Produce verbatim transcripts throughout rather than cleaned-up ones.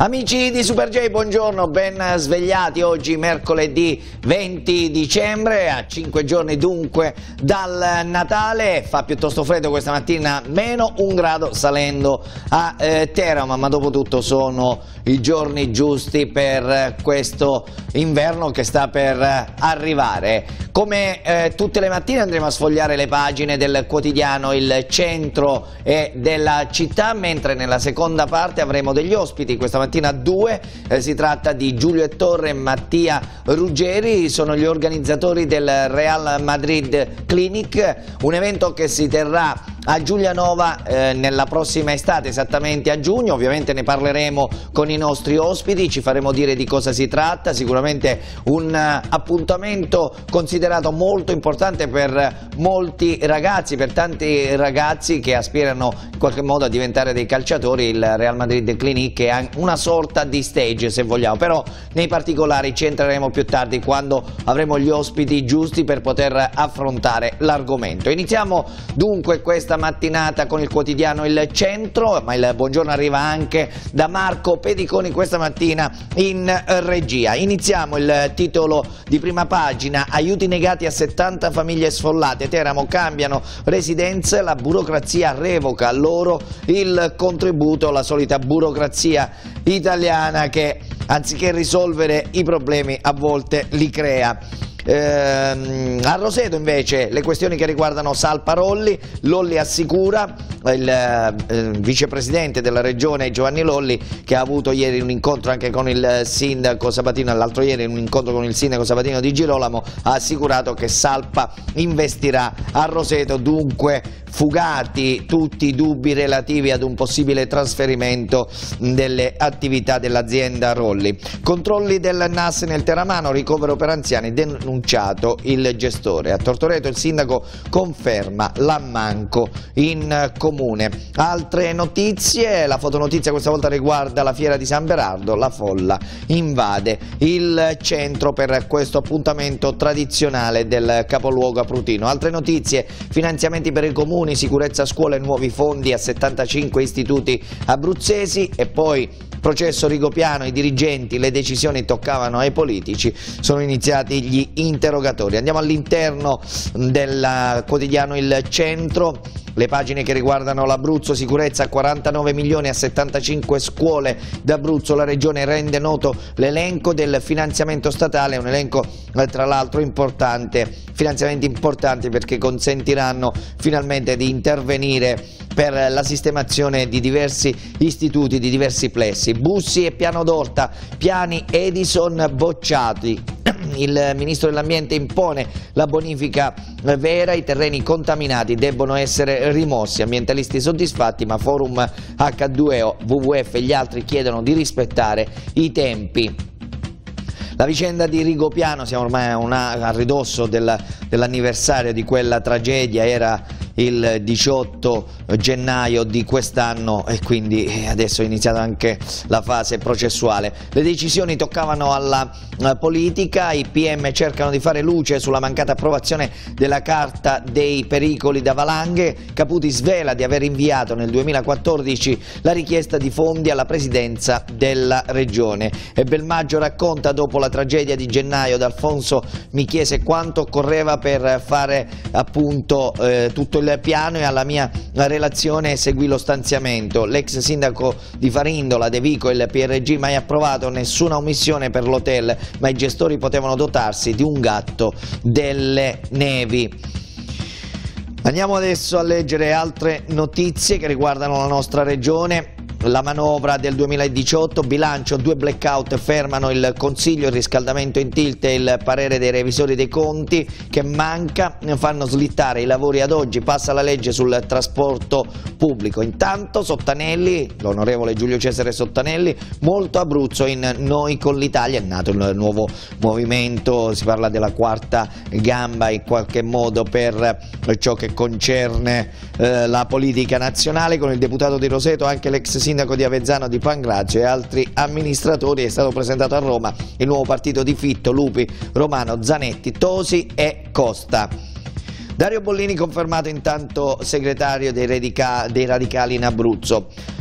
Amici di Super J, buongiorno, ben svegliati. Oggi mercoledì venti dicembre, a cinque giorni dunque dal Natale. Fa piuttosto freddo questa mattina, meno un grado salendo a eh, Teramo, ma dopo tutto sono i giorni giusti per questo inverno che sta per arrivare. Come eh, tutte le mattine andremo a sfogliare le pagine del quotidiano Il Centro e della città, mentre nella seconda parte avremo degli ospiti. Questa mattina due, eh, si tratta di Giulio Ettore e Mattia Ruggeri, sono gli organizzatori del Real Madrid Clinic, un evento che si terrà a Giulianova eh, nella prossima estate, esattamente a giugno. Ovviamente ne parleremo con i nostri ospiti, ci faremo dire di cosa si tratta, sicuramente un uh, appuntamento considerato molto importante per molti ragazzi, per tanti ragazzi che aspirano in qualche modo a diventare dei calciatori. Il Real Madrid Clinic è una sorta di stage, se vogliamo, però nei particolari ci entreremo più tardi quando avremo gli ospiti giusti per poter affrontare l'argomento. Iniziamo dunque questa mattinata con il quotidiano Il Centro, ma il buongiorno arriva anche da Marco Pediconi questa mattina in regia. Iniziamo il titolo di prima pagina: aiuti negati a settanta famiglie sfollate, Teramo cambiano residenze, la burocrazia revoca loro il contributo, la solita burocrazia italiana che anziché risolvere i problemi a volte li crea. Eh, a Roseto invece le questioni che riguardano Salpa Rolli, Lolli assicura, il eh, vicepresidente della regione Giovanni Lolli, che ha avuto ieri un incontro anche con il sindaco Sabatino, l'altro ieri un incontro con il sindaco Sabatino di Girolamo, ha assicurato che Salpa investirà a Roseto, dunque fugati tutti i dubbi relativi ad un possibile trasferimento delle attività dell'azienda Rolli. Controlli del N A S nel Teramano, ricovero per anziani, denunciato il gestore. A Tortoreto il sindaco conferma l'ammanco in comune. Altre notizie, la fotonotizia questa volta riguarda la fiera di San Berardo, la folla invade il centro per questo appuntamento tradizionale del capoluogo aprutino. Altre notizie, finanziamenti per i comuni, sicurezza scuola e nuovi fondi a settantacinque istituti abruzzesi. E poi processo Rigopiano, i dirigenti, le decisioni toccavano ai politici, sono iniziati gli interrogatori. Andiamo all'interno del quotidiano Il Centro. Le pagine che riguardano l'Abruzzo, sicurezza quarantanove milioni a settantacinque scuole d'Abruzzo, la regione rende noto l'elenco del finanziamento statale, un elenco eh, tra l'altro importante, finanziamenti importanti perché consentiranno finalmente di intervenire per la sistemazione di diversi istituti, di diversi plessi. Bussi e Piano d'Orta, piani Edison bocciati. Il ministro dell'ambiente impone la bonifica vera, i terreni contaminati debbono essere rimossi, ambientalisti soddisfatti, ma Forum acca due o, W W F e gli altri chiedono di rispettare i tempi. La vicenda di Rigopiano, siamo ormai a, una, a ridosso dell'anniversario di quella tragedia, era il diciotto gennaio di quest'anno e quindi adesso è iniziata anche la fase processuale. Le decisioni toccavano alla politica, i P M cercano di fare luce sulla mancata approvazione della carta dei pericoli da valanghe, Caputi svela di aver inviato nel duemilaquattordici la richiesta di fondi alla presidenza della regione e Belmaggio racconta dopo la tragedia di gennaio, D'Alfonso mi chiese quanto occorreva per fare appunto eh, tutto il il piano e alla mia relazione seguì lo stanziamento. L'ex sindaco di Farindola, De Vico e il P R G mai approvato nessuna omissione per l'hotel, ma i gestori potevano dotarsi di un gatto delle nevi. Andiamo adesso a leggere altre notizie che riguardano la nostra regione. La manovra del duemiladiciotto, bilancio, due blackout fermano il Consiglio, il riscaldamento in tilt e il parere dei revisori dei conti che manca, fanno slittare i lavori ad oggi, passa la legge sul trasporto pubblico. Intanto Sottanelli, l'onorevole Giulio Cesare Sottanelli, molto Abruzzo in Noi con l'Italia, è nato il nuovo movimento, si parla della quarta gamba in qualche modo per ciò che concerne eh, la politica nazionale, con il deputato di Roseto, anche l'ex sindaco sindaco di Avezzano Di Pangrazio e altri amministratori. È stato presentato a Roma il nuovo partito di Fitto, Lupi, Romano, Zanetti, Tosi e Costa. Dario Bollini confermato intanto segretario dei, radica dei radicali in Abruzzo.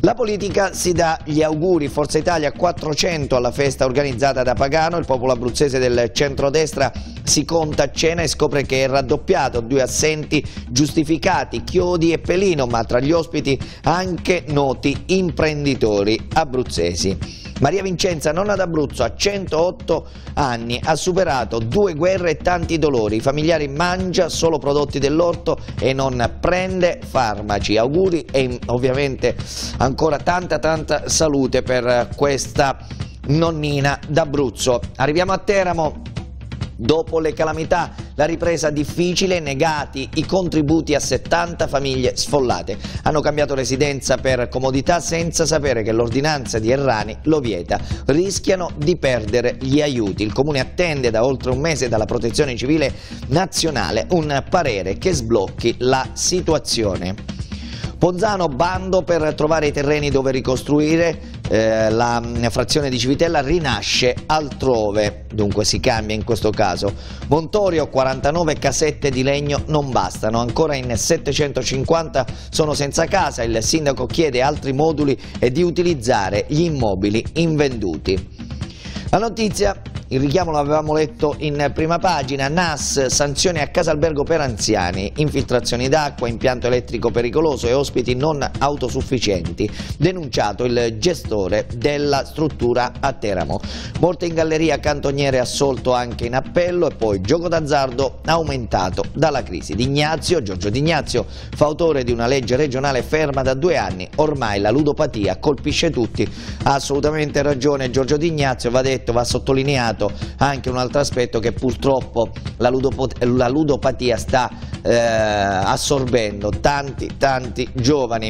La politica si dà gli auguri, Forza Italia quattrocento alla festa organizzata da Pagano, il popolo abruzzese del centrodestra si conta a cena e scopre che è raddoppiato, due assenti giustificati, Chiodi e Pelino, ma tra gli ospiti anche noti imprenditori abruzzesi. Maria Vincenza, nonna d'Abruzzo, a centootto anni, ha superato due guerre e tanti dolori, i familiari mangia solo prodotti dell'orto e non prende farmaci. Auguri e ovviamente ancora tanta tanta salute per questa nonnina d'Abruzzo. Arriviamo a Teramo. Dopo le calamità, la ripresa difficile, negati i contributi a settanta famiglie sfollate. Hanno cambiato residenza per comodità senza sapere che l'ordinanza di Errani lo vieta. Rischiano di perdere gli aiuti. Il Comune attende da oltre un mese dalla Protezione Civile Nazionale un parere che sblocchi la situazione. Ponzano, bando per trovare i terreni dove ricostruire, eh, la frazione di Civitella rinasce altrove, dunque si cambia in questo caso. Montorio, quarantanove casette di legno non bastano, ancora in settecentocinquanta sono senza casa, il sindaco chiede altri moduli e di utilizzare gli immobili invenduti. La notizia, il richiamo l'avevamo letto in prima pagina, N A S, sanzioni a casa albergo per anziani, infiltrazioni d'acqua, impianto elettrico pericoloso e ospiti non autosufficienti, denunciato il gestore della struttura a Teramo. Morte in galleria, cantoniere assolto anche in appello e poi gioco d'azzardo aumentato dalla crisi. D'Ignazio, Giorgio D'Ignazio, fautore di una legge regionale ferma da due anni, ormai la ludopatia colpisce tutti, ha assolutamente ragione Giorgio D'Ignazio, va detto, va sottolineato anche un altro aspetto, che purtroppo la, la ludopatia sta eh, assorbendo tanti tanti giovani.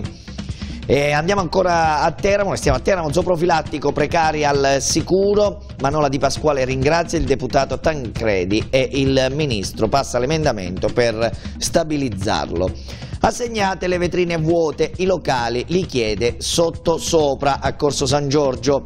E andiamo ancora a Teramo, stiamo a Teramo, zooprofilattico, precari al sicuro, Manola Di Pasquale ringrazia il deputato Tancredi e il ministro passa l'emendamento per stabilizzarlo. Assegnate le vetrine vuote, i locali li chiede sottosopra a Corso San Giorgio.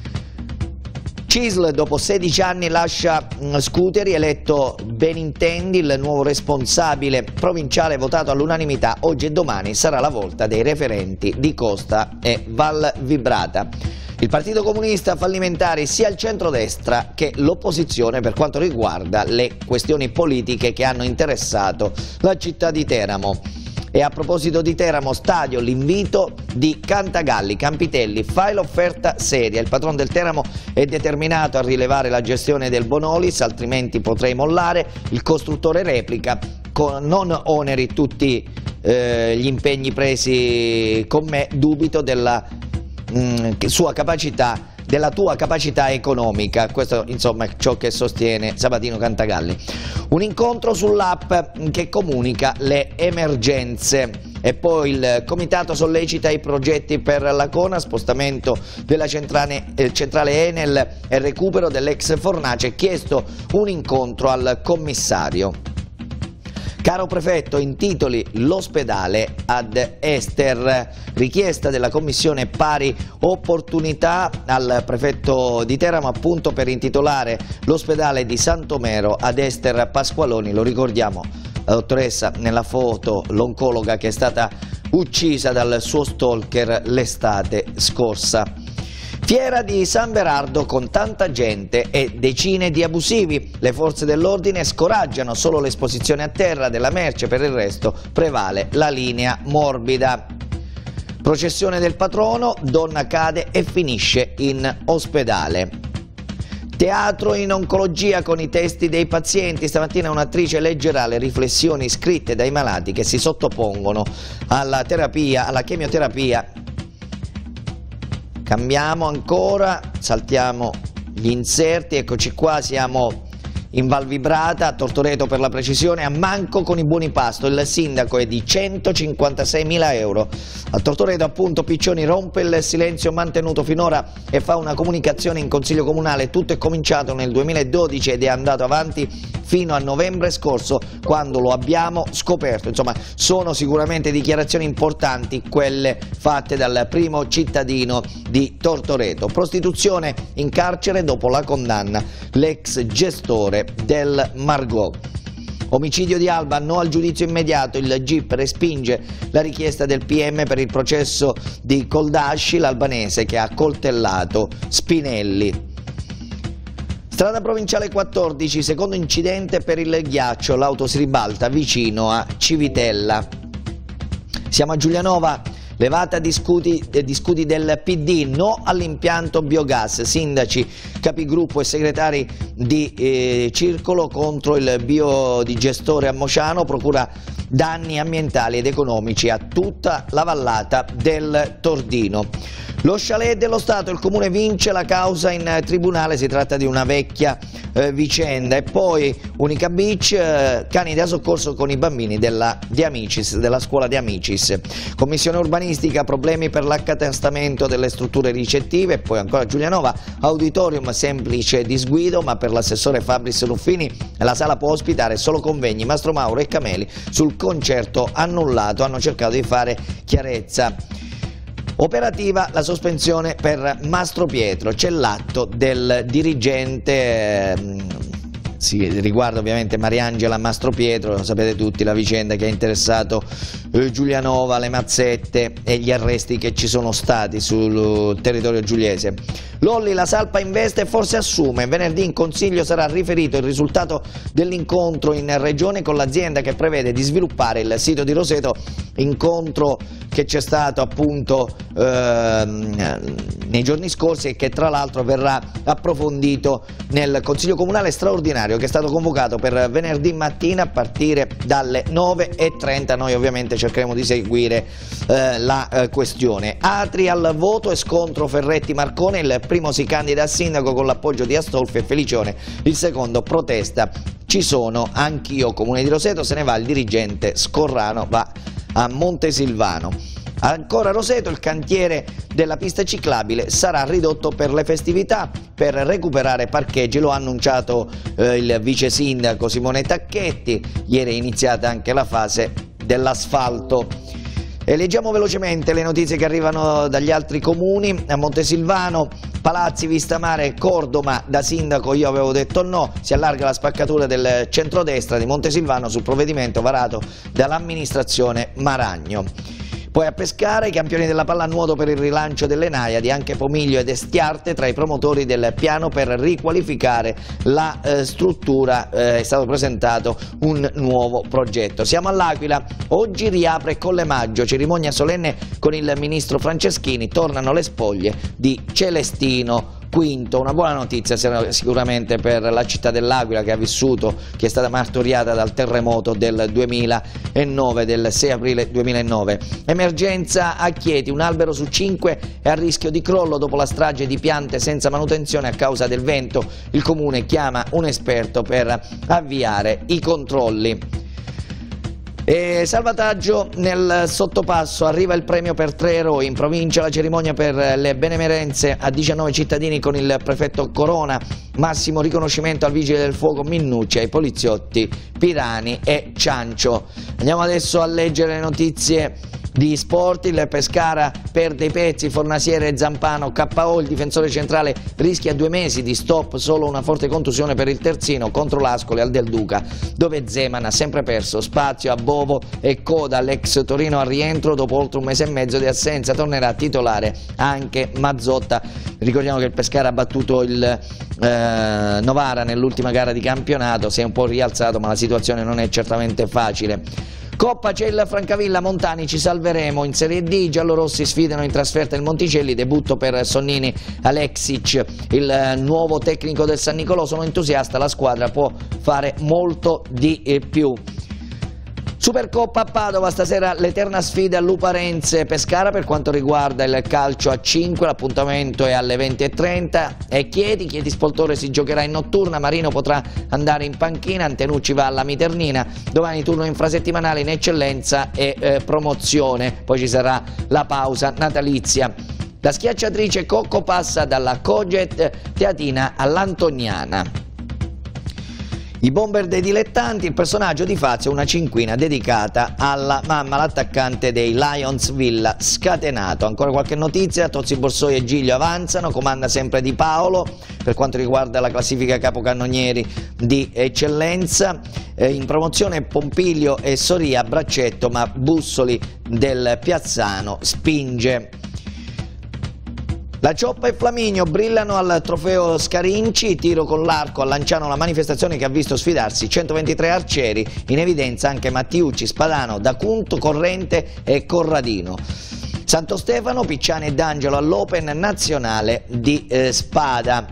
C I S L dopo sedici anni lascia Scuteri, eletto Benintendi il nuovo responsabile provinciale votato all'unanimità. Oggi e domani sarà la volta dei referenti di Costa e Val Vibrata. Il Partito Comunista, fallimentari sia il centrodestra che l'opposizione per quanto riguarda le questioni politiche che hanno interessato la città di Teramo. E a proposito di Teramo, stadio, l'invito di Cantagalli, Campitelli, fai l'offerta seria, il patron del Teramo è determinato a rilevare la gestione del Bonolis, altrimenti potrei mollare, il costruttore replica, con non oneri tutti eh, gli impegni presi con me, dubito della mh, sua capacità, della tua capacità economica, questo insomma è ciò che sostiene Sabatino Cantagalli. Un incontro sull'app che comunica le emergenze e poi il comitato sollecita i progetti per l'Acona, spostamento della centrale, eh, centrale Enel e recupero dell'ex fornace, chiesto un incontro al commissario. Caro prefetto, intitoli l'ospedale ad Ester, richiesta della commissione pari opportunità al prefetto di Teramo appunto per intitolare l'ospedale di Santomero ad Ester Pasqualoni, lo ricordiamo, la dottoressa nella foto, l'oncologa che è stata uccisa dal suo stalker l'estate scorsa. Fiera di San Berardo con tanta gente e decine di abusivi. Le forze dell'ordine scoraggiano solo l'esposizione a terra della merce, per il resto prevale la linea morbida. Processione del patrono, donna cade e finisce in ospedale. Teatro in oncologia con i testi dei pazienti. Stamattina un'attrice leggerà le riflessioni scritte dai malati che si sottopongono alla terapia, alla chemioterapia. Cambiamo ancora, saltiamo gli inserti, eccoci qua, siamo in Val Vibrata, a Tortoreto per la precisione, a Manco con i buoni pasto, il sindaco è di centocinquantaseimila euro. A Tortoreto appunto Piccioni rompe il silenzio mantenuto finora e fa una comunicazione in consiglio comunale, tutto è cominciato nel duemiladodici ed è andato avanti fino a novembre scorso quando lo abbiamo scoperto. Insomma, sono sicuramente dichiarazioni importanti quelle fatte dal primo cittadino di Tortoreto. Prostituzione in carcere dopo la condanna, l'ex gestore del Margot. Omicidio di Alba, no al giudizio immediato, il G I P respinge la richiesta del P M per il processo di Coldasci, l'albanese che ha accoltellato Spinelli. Strada provinciale quattordici, secondo incidente per il ghiaccio, l'auto si ribalta vicino a Civitella. Siamo a Giulianova, levata di scudi, di scudi del P D, no all'impianto biogas, sindaci, capigruppo e segretari di eh, circolo contro il biodigestore a Mociano, procura danni ambientali ed economici a tutta la vallata del Tordino. Lo chalet dello Stato, il Comune vince la causa in tribunale, si tratta di una vecchia eh, vicenda. E poi Unica Beach, eh, cani da soccorso con i bambini della, di Amicis, della scuola di Amicis. Commissione urbanistica, problemi per l'accatastamento delle strutture ricettive. E poi ancora Giulianova, auditorium semplice disguido, ma per l'assessore Fabris Ruffini la sala può ospitare solo convegni. Mastro Mauro e Cameli sul concerto annullato hanno cercato di fare chiarezza. Operativa la sospensione per Mastro Pietro, c'è l'atto del dirigente, eh, si riguarda ovviamente Mariangela Mastro Pietro, lo sapete tutti la vicenda che ha interessato eh, Giulianova, le mazzette e gli arresti che ci sono stati sul territorio giuliese. Lolli, la Salpa investe e forse assume, venerdì in Consiglio sarà riferito il risultato dell'incontro in Regione con l'azienda che prevede di sviluppare il sito di Roseto, incontro che c'è stato appunto ehm, nei giorni scorsi e che tra l'altro verrà approfondito nel Consiglio Comunale straordinario che è stato convocato per venerdì mattina a partire dalle nove e trenta. Noi ovviamente cercheremo di seguire eh, la eh, questione. Atri al voto e scontro Ferretti-Marcone, il primo si candida a sindaco con l'appoggio di Astolfi e Felicione, il secondo protesta, ci sono anch'io, Comune di Roseto, se ne va il dirigente Scorrano, va a Montesilvano. Ancora Roseto, il cantiere della pista ciclabile sarà ridotto per le festività per recuperare parcheggi, lo ha annunciato eh, il vice sindaco Simone Tacchetti, ieri è iniziata anche la fase dell'asfalto. E leggiamo velocemente le notizie che arrivano dagli altri comuni. A Montesilvano, Palazzi, Vistamare, Cordoma, da sindaco io avevo detto no, si allarga la spaccatura del centrodestra di Montesilvano sul provvedimento varato dall'amministrazione Maragno. Poi a Pescara i campioni della pallanuoto per il rilancio delle Naiadi, anche Pomiglio ed Estiarte tra i promotori del piano per riqualificare la eh, struttura, eh, è stato presentato un nuovo progetto. Siamo all'Aquila, oggi riapre Colle Maggio, cerimonia solenne con il ministro Franceschini, tornano le spoglie di Celestino Quinto, una buona notizia sicuramente per la città dell'Aquila che ha vissuto, che è stata martoriata dal terremoto del duemilanove, del sei aprile duemilanove. Emergenza a Chieti, un albero su cinque è a rischio di crollo dopo la strage di piante senza manutenzione a causa del vento. Il comune chiama un esperto per avviare i controlli. E salvataggio nel Sottopasso, arriva il premio per tre eroi, in provincia la cerimonia per le benemerenze a diciannove cittadini con il prefetto Corona, massimo riconoscimento al vigile del fuoco Minnucci, ai poliziotti Pirani e Ciancio. Andiamo adesso a leggere le notizie di sport. Il Pescara perde i pezzi, Fornasiere e Zampano K O, il difensore centrale rischia due mesi di stop, solo una forte contusione per il terzino contro l'Ascoli al Del Duca, dove Zeman ha sempre perso spazio a Bovo e coda. L'ex Torino al rientro dopo oltre un mese e mezzo di assenza, tornerà titolare anche Mazzotta. Ricordiamo che il Pescara ha battuto il eh, Novara nell'ultima gara di campionato, si è un po' rialzato ma la situazione non è certamente facile. Coppa, c'è il Francavilla, Montani, ci salveremo. In Serie D i giallorossi sfidano in trasferta il Monticelli, debutto per Sonnini Alexic, il nuovo tecnico del San Nicolò. Sono entusiasta, la squadra può fare molto di più. Supercoppa a Padova, stasera l'eterna sfida a Luparense Pescara per quanto riguarda il calcio a cinque, l'appuntamento è alle venti e trenta. E Chieti, Chieti Spoltore si giocherà in notturna, Marino potrà andare in panchina, Antenucci va alla Miternina, domani turno infrasettimanale in eccellenza e eh, promozione, poi ci sarà la pausa natalizia. La schiacciatrice Cocco passa dalla Coget Teatina all'Antoniana. I bomber dei dilettanti, il personaggio di Fazio, una cinquina dedicata alla mamma, l'attaccante dei Lions Villa scatenato. Ancora qualche notizia, Tozzi, Borsoi e Giglio avanzano, comanda sempre Di Paolo per quanto riguarda la classifica capocannonieri di eccellenza. Eh, in promozione Pompilio e Soria a braccetto, ma Bussoli del Piazzano spinge. La Cioppa e Flaminio brillano al trofeo Scarinci, tiro con l'arco a Lanciano, la manifestazione che ha visto sfidarsi centoventitré arcieri, in evidenza anche Mattiucci, Spadano, D'Acunto, Corrente e Corradino. Santo Stefano, Picciani e D'Angelo all'Open nazionale di eh, Spada.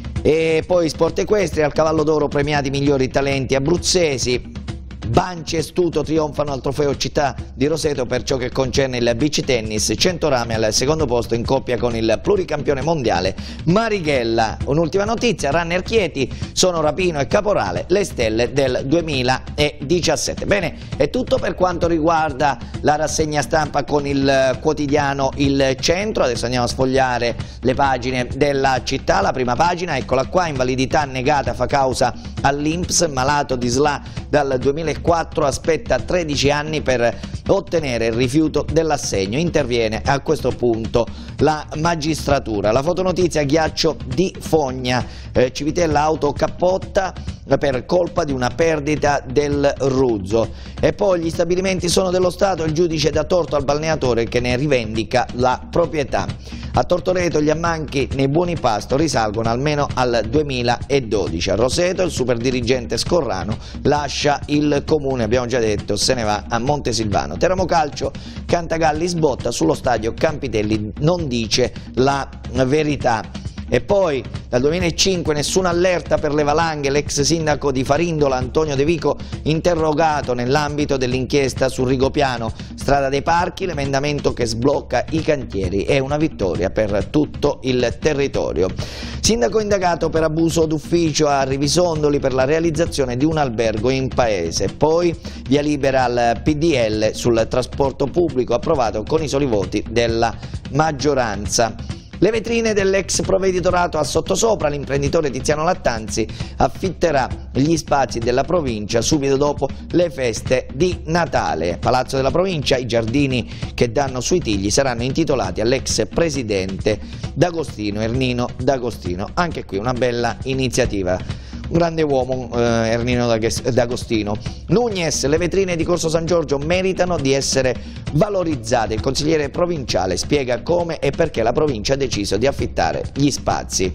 E poi sport equestri, al Cavallo d'Oro premiati i migliori talenti abruzzesi. Banci e Stuto trionfano al trofeo Città di Roseto per ciò che concerne il beach tennis, Centorame al secondo posto in coppia con il pluricampione mondiale Marighella. Un'ultima notizia, runner Chieti, sono Rapino e Caporale, le stelle del duemiladiciassette. Bene, è tutto per quanto riguarda la rassegna stampa con il quotidiano Il Centro. Adesso andiamo a sfogliare le pagine della città. La prima pagina, eccola qua, invalidità negata fa causa all'I N P S, malato di S L A dal duemilaquattro, aspetta tredici anni per ottenere il rifiuto dell'assegno. Interviene a questo punto la magistratura. La fotonotizia, ghiaccio di Fogna, eh, Civitella auto cappotta per colpa di una perdita del Ruzzo. E poi gli stabilimenti sono dello Stato, il giudice dà torto al balneatore che ne rivendica la proprietà. A Tortoreto gli ammanchi nei buoni pasto risalgono almeno al duemiladodici. A Roseto il superdirigente Scorrano lascia il comune, abbiamo già detto, se ne va a Montesilvano. Teramo Calcio, Cantagalli sbotta sullo stadio Campitelli, non dice la verità. E poi dal duemilacinque nessuna allerta per le valanghe, l'ex sindaco di Farindola Antonio De Vico interrogato nell'ambito dell'inchiesta su Rigopiano. Strada dei Parchi, l'emendamento che sblocca i cantieri, è una vittoria per tutto il territorio. Sindaco indagato per abuso d'ufficio a Rivisondoli per la realizzazione di un albergo in paese. Poi via libera al P D L sul trasporto pubblico, approvato con i soli voti della maggioranza. Le vetrine dell'ex provveditorato a sottosopra, l'imprenditore Tiziano Lattanzi affitterà gli spazi della provincia subito dopo le feste di Natale. Palazzo della Provincia, i giardini che danno sui Tigli saranno intitolati all'ex presidente D'Agostino, Ernino D'Agostino. Anche qui una bella iniziativa. Un grande uomo, eh, Ernino D'Agostino. Nunez, le vetrine di Corso San Giorgio meritano di essere valorizzate. Il consigliere provinciale spiega come e perché la provincia ha deciso di affittare gli spazi.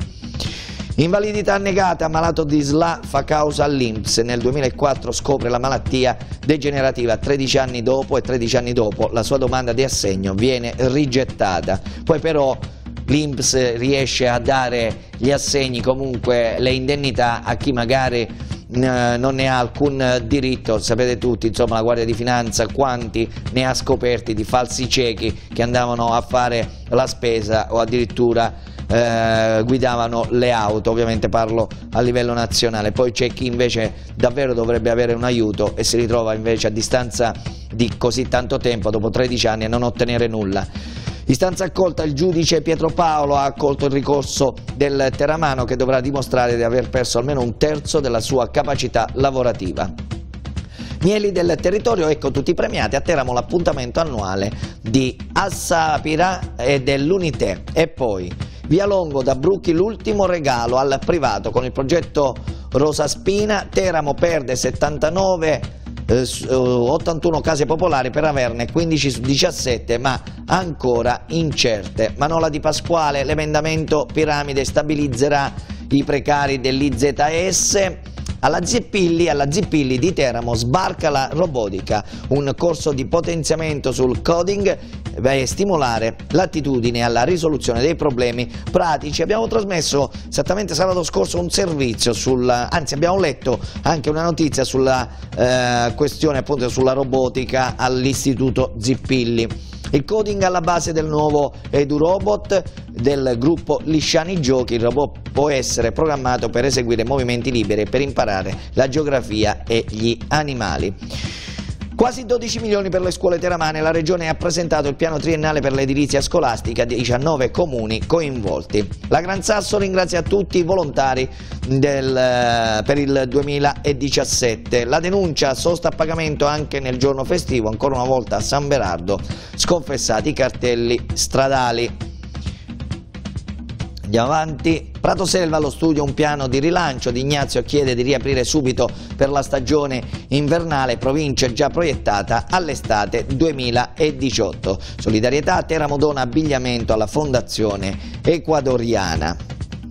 Invalidità negata, malato di S L A fa causa all'I N P S. Nel duemilaquattro scopre la malattia degenerativa, tredici anni dopo e tredici anni dopo la sua domanda di assegno viene rigettata. Poi però l'I N P S riesce a dare gli assegni, comunque le indennità a chi magari eh, non ne ha alcun diritto. Sapete tutti, insomma, la Guardia di Finanza quanti ne ha scoperti di falsi ciechi che andavano a fare la spesa o addirittura eh, guidavano le auto. Ovviamente parlo a livello nazionale. Poi c'è chi invece davvero dovrebbe avere un aiuto e si ritrova invece a distanza di così tanto tempo, dopo tredici anni, a non ottenere nulla. Istanza accolta, il giudice Pietro Paolo ha accolto il ricorso del teramano che dovrà dimostrare di aver perso almeno un terzo della sua capacità lavorativa. Mieli del territorio, ecco tutti i premiati. A Teramo l'appuntamento annuale di Assapira e dell'Unité. E poi via Longo da Brucchi, l'ultimo regalo al privato con il progetto Rosa Spina. Teramo perde settantanove Eh, ottantuno case popolari per averne quindici su diciassette, ma ancora incerte. Manola Di Pasquale, l'emendamento piramide stabilizzerà i precari dell'I Z S. Alla Zippilli, alla Zippilli di Teramo sbarca la robotica, un corso di potenziamento sul coding per stimolare l'attitudine alla risoluzione dei problemi pratici. Abbiamo trasmesso esattamente sabato scorso un servizio sulla, anzi abbiamo letto anche una notizia sulla eh, questione appunto sulla robotica all'Istituto Zippilli. Il coding alla base del nuovo EduRobot del gruppo Lisciani Giochi. Il robot può essere programmato per eseguire movimenti liberi e per imparare la geografia e gli animali. Quasi dodici milioni per le scuole teramane, la Regione ha presentato il piano triennale per l'edilizia scolastica di diciannove comuni coinvolti. La Gran Sasso ringrazia tutti i volontari del, per il duemiladiciassette. La denuncia sosta a pagamento anche nel giorno festivo, ancora una volta a San Berardo, sconfessati i cartelli stradali. Andiamo avanti. Prato Selva allo studio un piano di rilancio. D'Ignazio chiede di riaprire subito per la stagione invernale, provincia già proiettata all'estate duemiladiciotto. Solidarietà, Teramo dona abbigliamento alla Fondazione Ecuadoriana.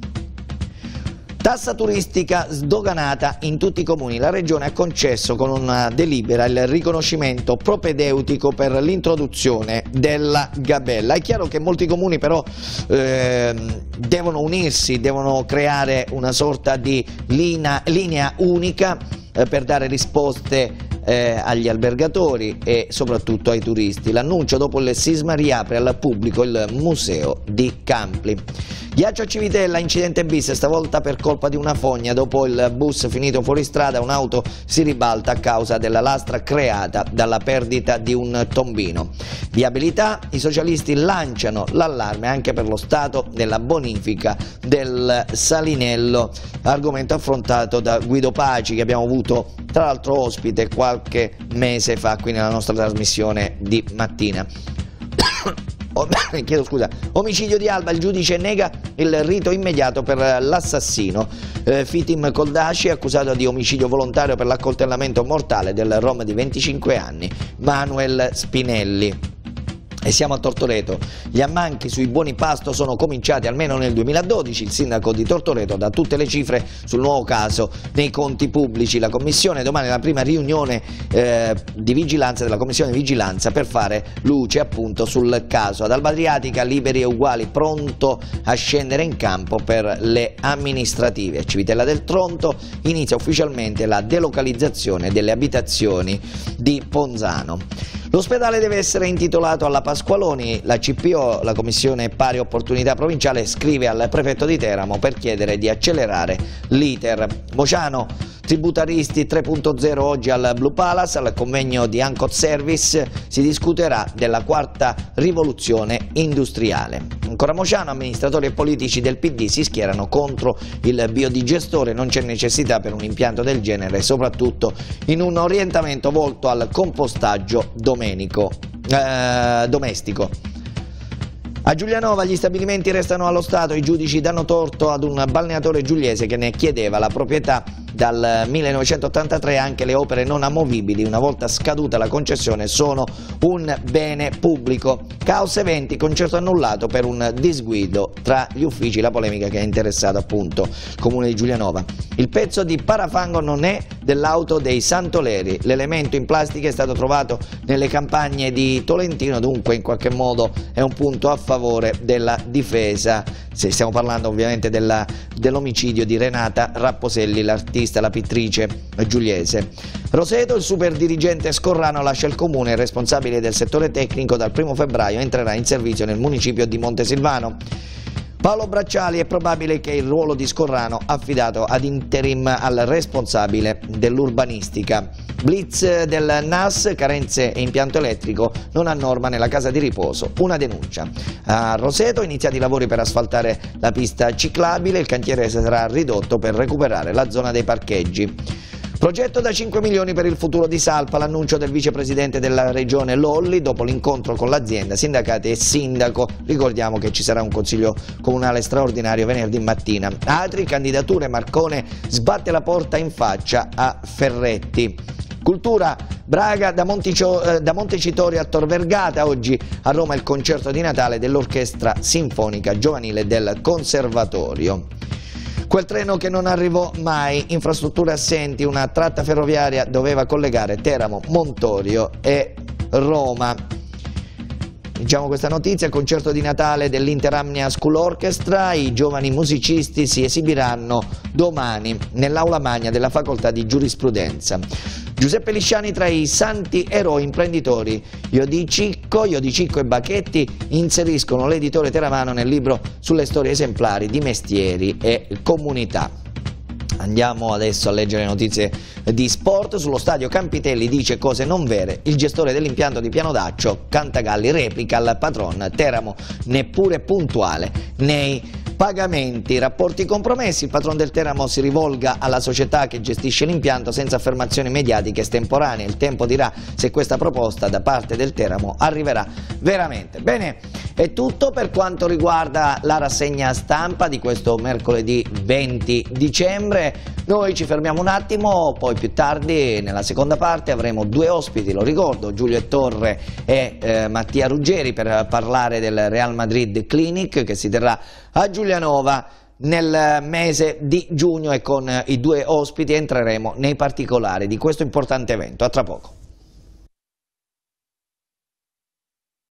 Tassa turistica sdoganata in tutti i comuni. La Regione ha concesso con una delibera il riconoscimento propedeutico per l'introduzione della gabella. È chiaro che molti comuni però eh, devono unirsi, devono creare una sorta di linea, linea unica eh, per dare risposte Eh, agli albergatori e soprattutto ai turisti. L'annuncio: dopo il sisma riapre al pubblico il museo di Campli. Ghiaccio a Civitella, incidente bis, stavolta per colpa di una fogna. Dopo il bus finito fuori strada, un'auto si ribalta a causa della lastra creata dalla perdita di un tombino. Viabilità, i socialisti lanciano l'allarme anche per lo stato della bonifica del Salinello, argomento affrontato da Guido Paci, che abbiamo avuto tra l'altro ospite qualche mese fa qui nella nostra trasmissione di mattina. Oh, chiedo scusa. Omicidio di Alba, il giudice nega il rito immediato per l'assassino. Eh, Fitim Koldaci, accusato di omicidio volontario per l'accoltellamento mortale del rom di venticinque anni, Manuel Spinelli. E siamo a Tortoreto. Gli ammanchi sui buoni pasto sono cominciati almeno nel duemiladodici. Il sindaco di Tortoreto dà tutte le cifre sul nuovo caso nei conti pubblici. La commissione domani è la prima riunione eh, di vigilanza della commissione di vigilanza per fare luce appunto sul caso. Ad Alba Adriatica, Liberi e Uguali pronto a scendere in campo per le amministrative. A Civitella del Tronto inizia ufficialmente la delocalizzazione delle abitazioni di Ponzano. L'ospedale deve essere intitolato alla Pasqualoni. La C P O, la Commissione Pari Opportunità Provinciale, scrive al prefetto di Teramo per chiedere di accelerare l'iter. Mociano, tributaristi tre punto zero oggi al Blue Palace, al convegno di Ancot Service si discuterà della quarta rivoluzione industriale. Ancora Mociano, amministratori e politici del P D si schierano contro il biodigestore, non c'è necessità per un impianto del genere, soprattutto in un orientamento volto al compostaggio domenico, eh, domestico. A Giulianova gli stabilimenti restano allo Stato, i giudici danno torto ad un balneatore giuliese che ne chiedeva la proprietà dal millenovecentottantatré. Anche le opere non amovibili, una volta scaduta la concessione, sono un bene pubblico. Caos eventi, concerto annullato per un disguido tra gli uffici, la polemica che ha interessato appunto il comune di Giulianova. Il pezzo di parafango non è dell'auto dei Santoleri, l'elemento in plastica è stato trovato nelle campagne di Tolentino, dunque in qualche modo è un punto a favore della difesa. Se stiamo parlando ovviamente dell'omicidio di Renata Rapposelli, l'artista, la pittrice giuliese. Roseto, il super dirigente Scorrano lascia il comune, il responsabile del settore tecnico dal primo febbraio entrerà in servizio nel municipio di Montesilvano. Paolo Bracciali, è probabile che il ruolo di Scorrano affidato ad interim al responsabile dell'urbanistica. Blitz del N A S, carenze e impianto elettrico non a norma nella casa di riposo, una denuncia. A Roseto, iniziati i lavori per asfaltare la pista ciclabile, il cantiere sarà ridotto per recuperare la zona dei parcheggi. Progetto da cinque milioni per il futuro di Salpa, l'annuncio del vicepresidente della regione Lolli dopo l'incontro con l'azienda, sindacati e sindaco. Ricordiamo che ci sarà un consiglio comunale straordinario venerdì mattina. Altri candidature, Marcone sbatte la porta in faccia a Ferretti. Cultura, Braga, da, Monticio, eh, da Montecitorio a Tor Vergata, oggi a Roma il concerto di Natale dell'Orchestra Sinfonica Giovanile del Conservatorio. Quel treno che non arrivò mai, infrastrutture assenti, una tratta ferroviaria doveva collegare Teramo, Montorio e Roma. Diciamo questa notizia: il concerto di Natale dell'Interamnia School Orchestra, i giovani musicisti si esibiranno domani nell'aula magna della facoltà di giurisprudenza. Giuseppe Lisciani tra i santi eroi imprenditori. Iodicicco, Iodicicco e Bacchetti inseriscono l'editore teramano nel libro sulle storie esemplari di mestieri e comunità. Andiamo adesso a leggere le notizie di sport. Sullo stadio Campitelli dice cose non vere il gestore dell'impianto di Pianodaccio. Cantagalli replica al patron, Teramo neppure puntuale nei pagamenti, rapporti compromessi. Il patron del Teramo si rivolga alla società che gestisce l'impianto senza affermazioni mediatiche estemporanee. Il tempo dirà se questa proposta da parte del Teramo arriverà veramente. Bene, è tutto per quanto riguarda la rassegna stampa di questo mercoledì venti dicembre. Noi ci fermiamo un attimo, poi più tardi nella seconda parte avremo due ospiti, lo ricordo, Giulio Ettorre e eh, Mattia Ruggeri, per parlare del Real Madrid Clinic che si terrà a Giulianova nel mese di giugno, e con i due ospiti entreremo nei particolari di questo importante evento. A tra poco.